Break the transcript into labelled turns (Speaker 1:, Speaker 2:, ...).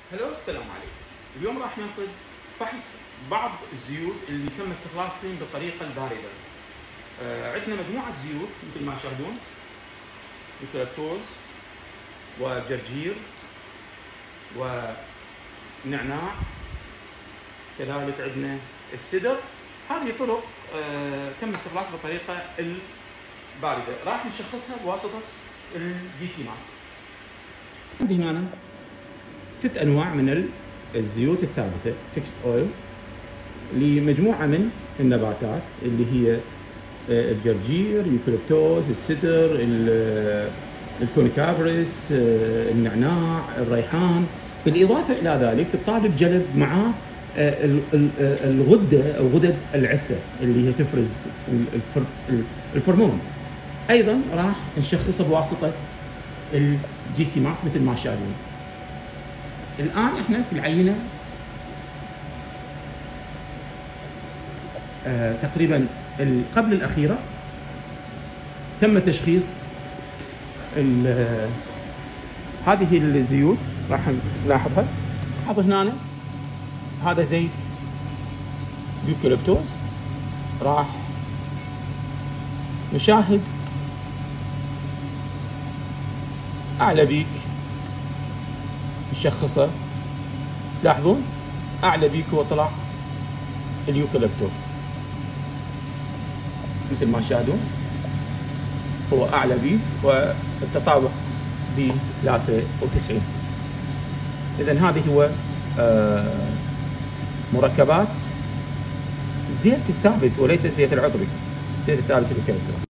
Speaker 1: هلو، السلام عليكم. اليوم راح ناخذ فحص بعض الزيوت اللي تم استخلاصهم بالطريقه البارده. عندنا مجموعه زيوت مثل ما تشاهدون: يوكاليبتوز وجرجير ونعناع، كذلك عندنا السدر. هذه طرق تم استخلاصها بالطريقه البارده. راح نشخصها بواسطه الدي سي ماس. عندي هنا 6 انواع من الزيوت الثابته فيكست اويل لمجموعه من النباتات اللي هي الجرجير، اليوكاليبتوز، السدر، الكونيكابريس، النعناع، الريحان. بالاضافه الى ذلك الطالب جلب معاه الغده او غدد العثه اللي هي تفرز الفرمون. ايضا راح نشخصها بواسطه الجي سي ماس مثل ما شايفين. الآن احنا في العينة تقريبا قبل الأخيرة تم تشخيص هذه الزيوت. راح نلاحظها. لاحظ هنا هذا زيت يوكاليبتوز. راح نشاهد أعلى بيك نشخصه. تلاحظون اعلى بيك هو طلع اليوكاليبتو مثل ما تشاهدون، هو اعلى بيك والتطابق ب 93. اذا هذه هو مركبات الزيت الثابت وليس الزيت العضوي، الزيت الثابت اليوكاليبتو.